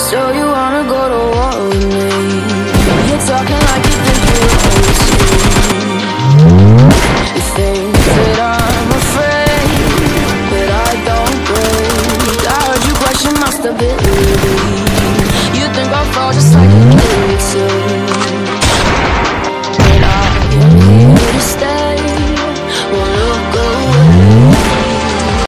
So you wanna go to war with me? You're talking